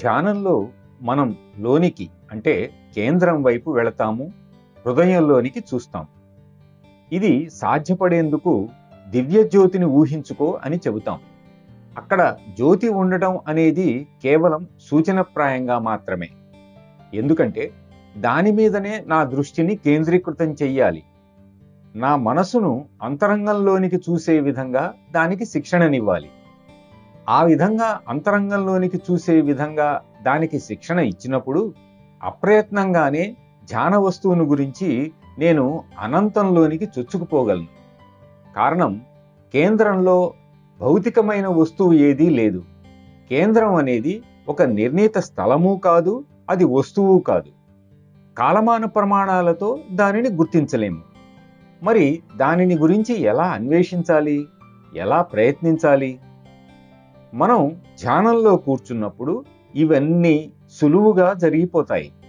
ధ్యానంలో మనం లోనికి అంటే కేంద్రం వైపు వెళతాము, హృదయంలోనికి చూస్తాం. ఇది సాధ్యపడేందుకు దివ్య జ్యోతిని ఊహించుకో అని చెబుతాం. అక్కడ జ్యోతి ఉండటం అనేది కేవలం సూచనప్రాయంగా మాత్రమే. ఎందుకంటే దాని మీదనే నా దృష్టిని కేంద్రీకృతం చెయ్యాలి. నా మనసును అంతరంగంలోనికి చూసే విధంగా దానికి శిక్షణనివ్వాలి. ఆ విధంగా అంతరంగంలోనికి చూసే విధంగా దానికి శిక్షణ ఇచ్చినప్పుడు అప్రయత్నంగానే ధ్యాన వస్తువును గురించి నేను అనంతంలోనికి చొచ్చుకుపోగలను. కారణం, కేంద్రంలో భౌతికమైన వస్తువు ఏదీ లేదు. కేంద్రం అనేది ఒక నిర్ణీత స్థలము కాదు, అది వస్తువు కాదు. కాలమాన ప్రమాణాలతో దానిని గుర్తించలేము. మరి దానిని గురించి ఎలా అన్వేషించాలి, ఎలా ప్రయత్నించాలి? మనం ధ్యానంలో కూర్చున్నప్పుడు ఇవన్నీ సులువుగా జరిగిపోతాయి.